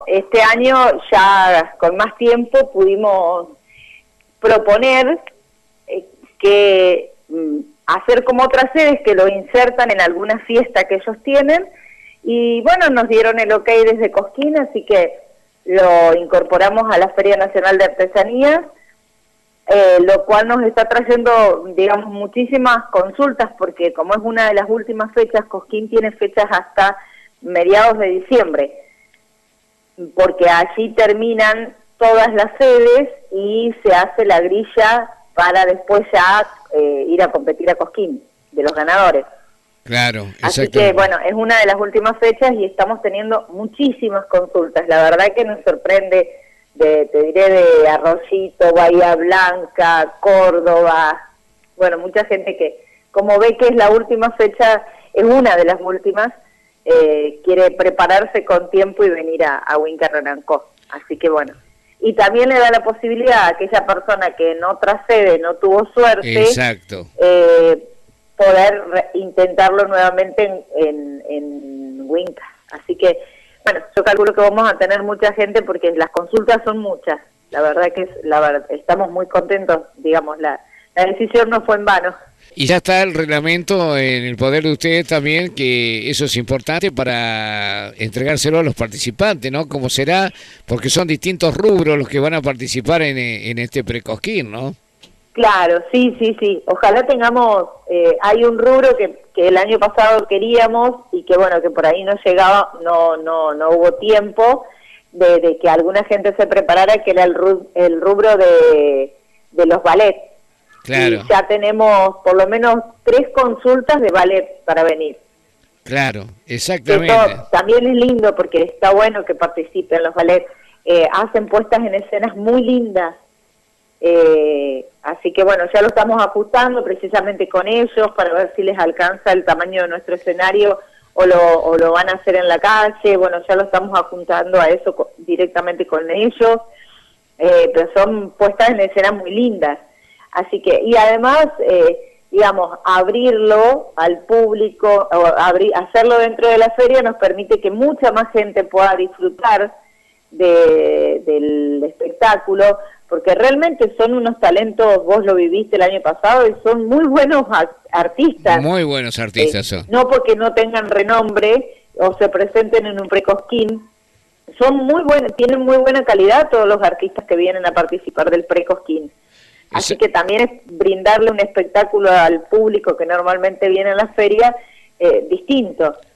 este año ya con más tiempo pudimos proponer que hacer como otras sedes que lo insertan en alguna fiesta que ellos tienen, y bueno, nos dieron el ok desde Cosquín, así que lo incorporamos a la Feria Nacional de Artesanías, lo cual nos está trayendo, digamos, muchísimas consultas, porque como es una de las últimas fechas, Cosquín tiene fechas hasta mediados de diciembre, porque allí terminan todas las sedes y se hace la grilla para después ya ir a competir a Cosquín, de los ganadores. Claro, así que bueno, es una de las últimas fechas y estamos teniendo muchísimas consultas. La verdad que nos sorprende, te diré, de Arroyito, Bahía Blanca, Córdoba, bueno, mucha gente que como ve que es la última fecha, es una de las últimas, quiere prepararse con tiempo y venir a Huinca Rancó. Así que bueno, y también le da la posibilidad a aquella persona que en otra sede no tuvo suerte, exacto, poder intentarlo nuevamente en Huinca. Así que, bueno, yo calculo que vamos a tener mucha gente porque las consultas son muchas. La verdad que estamos muy contentos, digamos, la decisión no fue en vano. Y ya está el reglamento en el poder de ustedes también, que eso es importante para entregárselo a los participantes, ¿no? ¿Cómo será? Porque son distintos rubros los que van a participar en este Precosquín, ¿no? Claro, sí. Ojalá tengamos, hay un rubro que el año pasado queríamos y que bueno, que por ahí no llegaba, no hubo tiempo de que alguna gente se preparara, que era el rubro de los ballets. Claro. Y ya tenemos por lo menos 3 consultas de ballet para venir. Claro, exactamente. Eso también es lindo porque está bueno que participen los ballets. Hacen puestas en escenas muy lindas. Así que bueno, ya lo estamos ajustando precisamente con ellos para ver si les alcanza el tamaño de nuestro escenario o lo van a hacer en la calle. Bueno, ya lo estamos apuntando a eso directamente con ellos. Pero son puestas en escenas muy lindas. Así que, y además, digamos, abrirlo al público, o hacerlo dentro de la feria nos permite que mucha más gente pueda disfrutar del espectáculo, porque realmente son unos talentos, vos lo viviste el año pasado, y son muy buenos artistas. Muy buenos artistas son. No porque no tengan renombre o se presenten en un Precosquín, son muy buenos, tienen muy buena calidad todos los artistas que vienen a participar del Precosquín. Así que también es brindarle un espectáculo al público que normalmente viene a la feria distinto.